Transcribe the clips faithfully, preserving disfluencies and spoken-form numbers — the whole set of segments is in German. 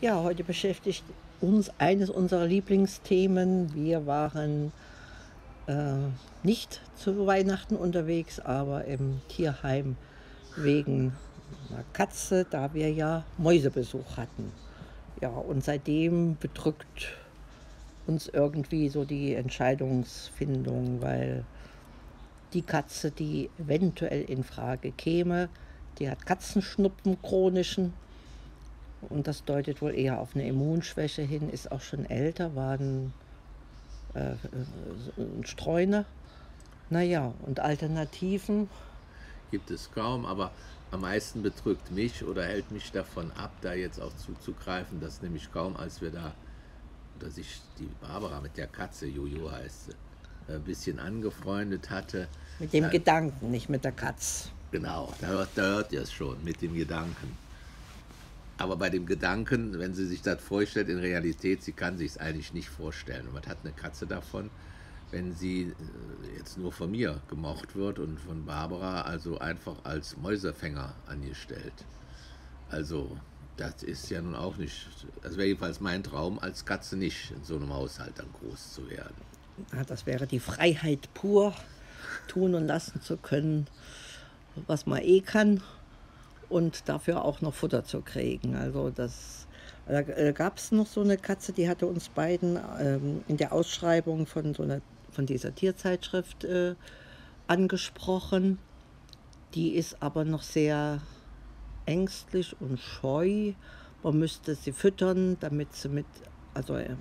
Ja, heute beschäftigt uns eines unserer Lieblingsthemen. Wir waren äh, nicht zu Weihnachten unterwegs, aber im Tierheim wegen einer Katze, da wir ja Mäusebesuch hatten. Ja, und seitdem bedrückt uns irgendwie so die Entscheidungsfindung, weil die Katze, die eventuell in Frage käme, die hat Katzenschnupfen, chronischen. Und das deutet wohl eher auf eine Immunschwäche hin, ist auch schon älter, war ein, äh, ein Streuner. Naja, und Alternativen, Gibt es kaum, aber am meisten bedrückt mich oder hält mich davon ab, da jetzt auch zuzugreifen, dass nämlich kaum, als wir da, oder sich die Barbara mit der Katze, Jojo heißt sie, ein bisschen angefreundet hatte. mit dem Da, Gedanken, nicht mit der Katz. genau, da hört, da hört ihr es schon, mit dem Gedanken. Aber bei dem Gedanken, wenn sie sich das vorstellt, in Realität, sie kann sich es eigentlich nicht vorstellen. Und was hat eine Katze davon, wenn sie äh, jetzt nur von mir gemocht wird und von Barbara also einfach als Mäusefänger angestellt? Also, das ist ja nun auch nicht, das wäre jedenfalls mein Traum, als Katze nicht in so einem Haushalt dann groß zu werden. Ja, das wäre die Freiheit pur, tun und lassen zu können, was man eh kann und dafür auch noch Futter zu kriegen. Also das, da äh, gab es noch so eine Katze, die hatte uns beiden ähm, in der Ausschreibung von, so einer, von dieser Tierzeitschrift äh, angesprochen. Die ist aber noch sehr ängstlich und scheu. Man müsste sie füttern, damit sie mit, also äh,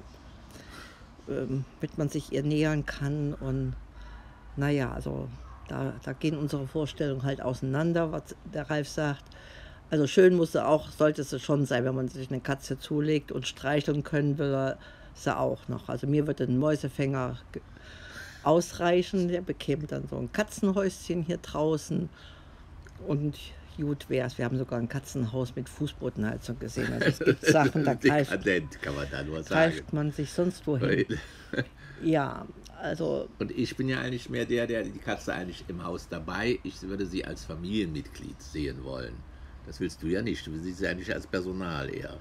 ähm, damit man sich ihr nähern kann. Und naja, also da, da gehen unsere Vorstellungen halt auseinander, was der Ralf sagt. Also schön muss sie auch, sollte sie schon sein, wenn man sich eine Katze zulegt, und streicheln können will er sie auch noch. Also mir würde ein Mäusefänger ge- ausreichen, der bekäme dann so ein Katzenhäuschen hier draußen und gut wär's. Wir haben sogar ein Katzenhaus mit Fußbodenheizung gesehen. Also es gibt Sachen, da greift, Dekadent, kann man da nur sagen. greift man sich sonst wohin. Ja, also Und ich bin ja eigentlich mehr der, der die Katze eigentlich im Haus dabei. Ich würde sie als Familienmitglied sehen wollen. Das willst du ja nicht. Du siehst sie eigentlich als Personal eher.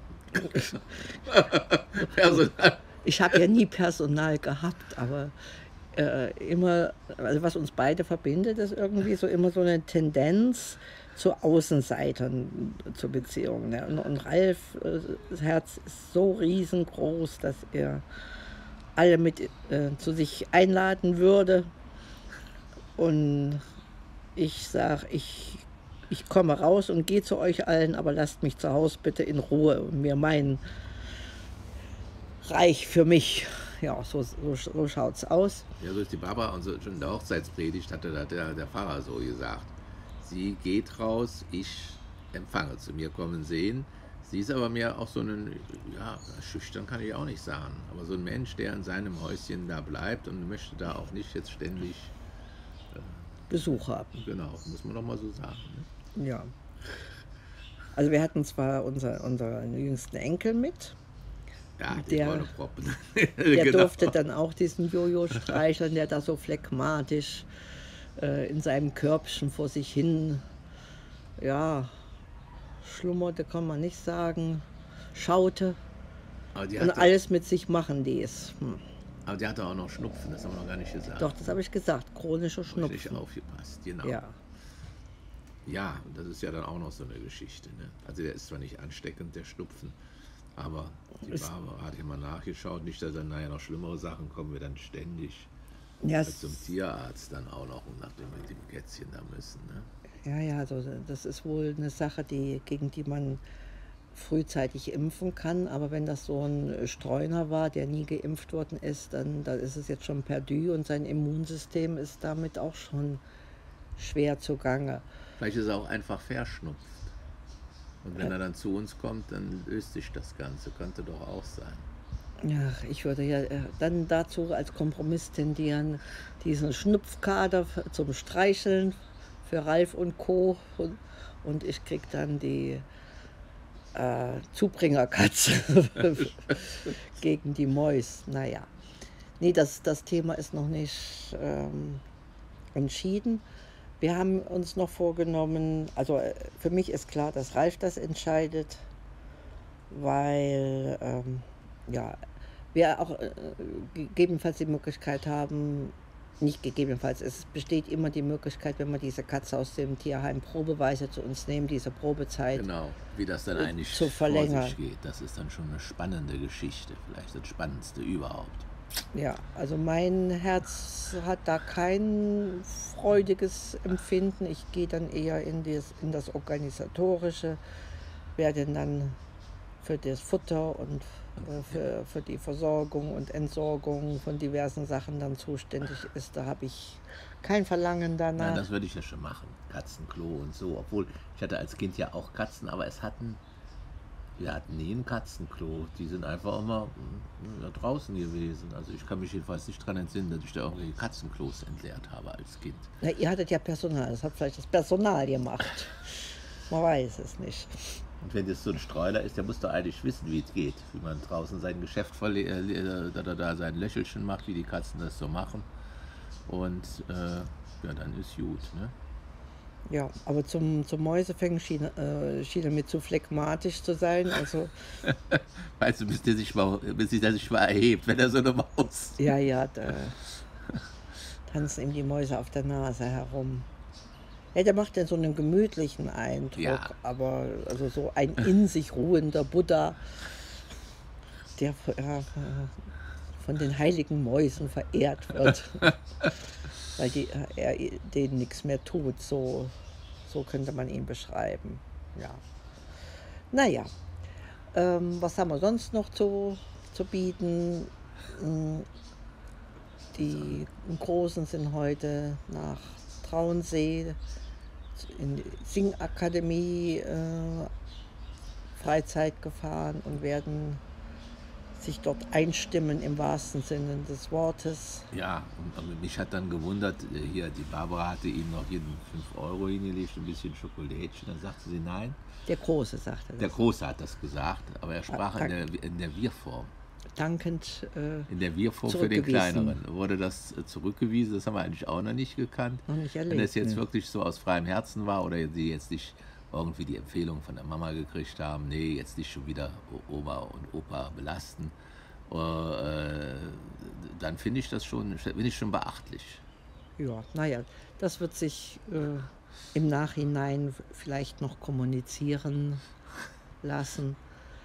Personal. ich habe ja nie Personal gehabt, aber äh, immer, also was uns beide verbindet, ist irgendwie so immer so eine Tendenz zu Außenseitern zur Beziehung. Ne? Und, und Ralf, äh, das Herz ist so riesengroß, dass er alle mit äh, zu sich einladen würde. Und ich sage, ich, ich komme raus und gehe zu euch allen, aber lasst mich zu Hause bitte in Ruhe und mir mein Reich für mich. Ja, so, so, so schaut es aus. Ja, so ist die Barbara und so, schon in der Hochzeitspredigt hatte der, der, der Pfarrer so gesagt. Sie geht raus, ich empfange. Zu mir kommen sehen. Sie ist aber mehr auch so ein, ja, schüchtern kann ich auch nicht sagen, aber so ein Mensch, der in seinem Häuschen da bleibt und möchte da auch nicht jetzt ständig, Besuch haben. genau, muss man doch mal so sagen. Ne? Ja. Also wir hatten zwar unser, unseren jüngsten Enkel mit, Ja, die der, Wohneproppen. der Genau. durfte dann auch diesen Jojo streicheln, der da so phlegmatisch äh, in seinem Körbchen vor sich hin, ja, schlummerte, kann man nicht sagen, schaute Aber die und hatte, alles mit sich machen ließ. Hm. aber die hatte auch noch Schnupfen, das haben wir noch gar nicht gesagt. Doch, das habe ich gesagt, chronische Hab ich nicht Schnupfen. aufgepasst, genau. Ja. Ja, und das ist ja dann auch noch so eine Geschichte. Ne? Also der ist zwar nicht ansteckend, der Schnupfen, aber die Ist- Barbara hat ja mal nachgeschaut, nicht, dass dann nachher noch schlimmere Sachen kommen, wir dann ständig Ja, äh, es- zum Tierarzt dann auch noch, und nachdem wir mit dem Kätzchen da müssen. Ne? Ja, ja, also das ist wohl eine Sache, die, gegen die man frühzeitig impfen kann. Aber wenn das so ein Streuner war, der nie geimpft worden ist, dann, dann ist es jetzt schon perdu und sein Immunsystem ist damit auch schon schwer zugange. Vielleicht ist er auch einfach verschnupft. Und wenn er dann zu uns kommt, dann löst sich das Ganze. Könnte doch auch sein. Ja, ich würde ja äh, dann dazu als Kompromiss tendieren, diesen Schnupfkader f- zum Streicheln für Ralf und Co. Und, und ich krieg dann die äh, Zubringerkatze gegen die Mäus. Naja, nee, das, das Thema ist noch nicht ähm, entschieden. Wir haben uns noch vorgenommen, also äh, für mich ist klar, dass Ralf das entscheidet. weil ähm, ja, wir auch äh, gegebenenfalls die Möglichkeit haben, nicht gegebenenfalls, es besteht immer die Möglichkeit, wenn wir diese Katze aus dem Tierheim probeweise zu uns nehmen, diese Probezeit Genau, wie das dann eigentlich zu vor verlängern. sich geht. Das ist dann schon eine spannende Geschichte, vielleicht das Spannendste überhaupt. Ja, also mein Herz hat da kein freudiges Empfinden. Ich gehe dann eher in das, in das Organisatorische, wer denn dann für das Futter und äh, für, für die Versorgung und Entsorgung von diversen Sachen dann zuständig ist. Da habe ich kein Verlangen Nein, danach. das würde ich ja schon machen. Katzenklo und so. Obwohl, ich hatte als Kind ja auch Katzen, aber es hatten, wir hatten nie ein Katzenklo. Die sind einfach immer mm, da draußen gewesen. Also ich kann mich jedenfalls nicht daran entsinnen, dass ich da irgendwelche Katzenklos entleert habe als Kind. Na, ihr hattet ja Personal, das hat vielleicht das Personal gemacht. Man weiß es nicht. Und wenn das so ein Streuler ist, der muss doch eigentlich wissen, wie es geht. Wie man draußen sein Geschäft verle äh, da, da, da sein Löchelchen macht, wie die Katzen das so machen. Und äh, ja, dann ist gut. Ne? Ja, aber zum, zum Mäusefängen schien, äh, schien er mir zu phlegmatisch zu sein. Also, Weißt du, bis der sich mal, bis der sich mal erhebt, wenn er so eine Maus. ja, ja, da tanzen ihm die Mäuse auf der Nase herum. Ja, der macht ja so einen gemütlichen Eindruck, Ja. aber also so ein in sich ruhender Buddha, der ja, von den heiligen Mäusen verehrt wird, weil die, er denen nichts mehr tut, so, so könnte man ihn beschreiben. Ja. Naja, ähm, was haben wir sonst noch zu, zu bieten? Hm, Die Großen sind heute nach Traunsee in die Singakademie äh, Freizeit gefahren und werden sich dort einstimmen im wahrsten Sinne des Wortes. Ja, und, und mich hat dann gewundert, äh, hier, die Barbara hatte ihm noch jeden fünf Euro hingelegt, ein bisschen Schokolädchen. Dann sagte sie nein. Der Große sagte Der das. Große hat das gesagt, aber er sprach in danke. der, in der Wir-Form. Dankend äh, In der Wir-Form für den Zurückgewiesen. Kleineren. Wurde das äh, zurückgewiesen? Das haben wir eigentlich auch noch nicht gekannt. noch nicht Wenn erlebt. das jetzt ne? wirklich so aus freiem Herzen war oder sie jetzt nicht irgendwie die Empfehlung von der Mama gekriegt haben, nee, jetzt nicht schon wieder O- Oma und Opa belasten, äh, dann finde ich das schon, bin ich schon beachtlich. Ja, naja, das wird sich äh, im Nachhinein vielleicht noch kommunizieren lassen.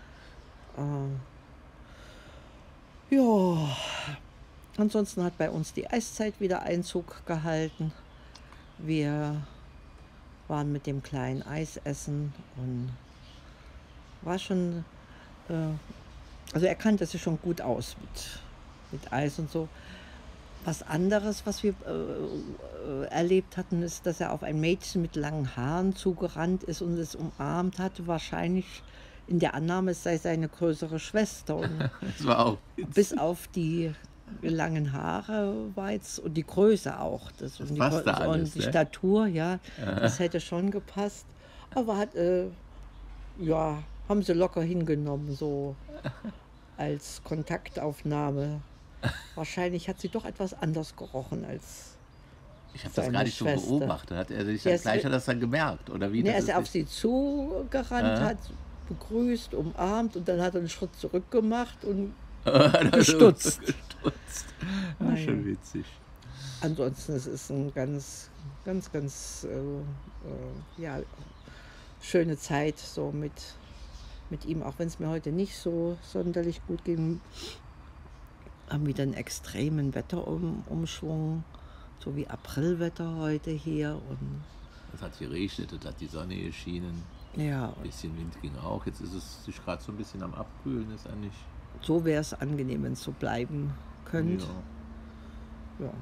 Äh, ja, ansonsten hat bei uns die Eiszeit wieder Einzug gehalten. Wir waren mit dem kleinen Eis essen und war schon, äh, also er kannte sich schon gut aus mit, mit Eis und so. Was anderes, was wir äh, äh, erlebt hatten, ist, dass er auf ein Mädchen mit langen Haaren zugerannt ist und es umarmt hatte. Wahrscheinlich in der Annahme, es sei seine größere Schwester. Und Das war auch bis auf die langen Haare war jetzt, und die Größe auch. Das, Das und die, passte Grö- alles, und die ne? Statur, ja, das hätte schon gepasst. Aber hat, äh, ja, haben sie locker hingenommen, so als Kontaktaufnahme. Wahrscheinlich hat sie doch etwas anders gerochen als. Ich habe das seine gar nicht so Schwester. beobachtet. Hat er sich Der dann ist- gleich hat das dann gemerkt? Oder wie? Nee, Das als er ist auf sie zugerannt Äh. hat, begrüßt, umarmt und dann hat er einen Schritt zurück gemacht und nicht- gestutzt. gestutzt. Ah, Naja. schon witzig. ansonsten es ist eine ganz, ganz, ganz äh, äh, ja, schöne Zeit so mit, mit ihm, auch wenn es mir heute nicht so sonderlich gut ging. Haben wieder einen extremen Wetterumschwung, so wie Aprilwetter heute hier. Und Es hat geregnet, es hat die Sonne geschienen, ja, ein bisschen Wind ging auch. Jetzt ist es sich gerade so ein bisschen am Abkühlen, ist eigentlich. so wäre es angenehm, wenn es so bleiben könnte. Ja. Ja.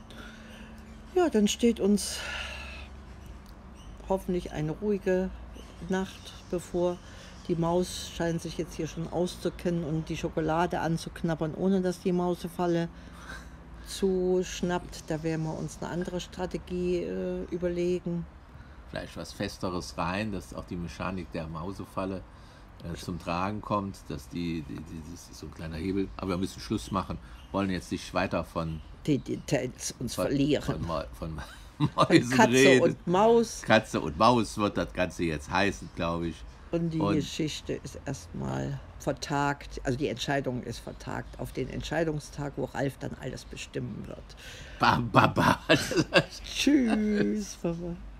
Ja, dann steht uns hoffentlich eine ruhige Nacht bevor. Die Maus scheint sich jetzt hier schon auszukennen und die Schokolade anzuknabbern, ohne dass die Mausefalle zuschnappt. Da werden wir uns eine andere Strategie äh, überlegen. Vielleicht was Festeres rein, dass auch die Mechanik der Mausefalle äh, zum Tragen kommt, dass die, die, die, das ist so ein kleiner Hebel, aber wir müssen Schluss machen, wollen jetzt nicht weiter von, Die Details uns von, verlieren. von, Mäu- von Von Mäusen Katze reden. und Maus. Katze und Maus wird das Ganze jetzt heißen, glaube ich. Und die Und- Geschichte ist erstmal vertagt, also die Entscheidung ist vertagt auf den Entscheidungstag, wo Ralf dann alles bestimmen wird. Bam, bam, bam. Tschüss, Papa.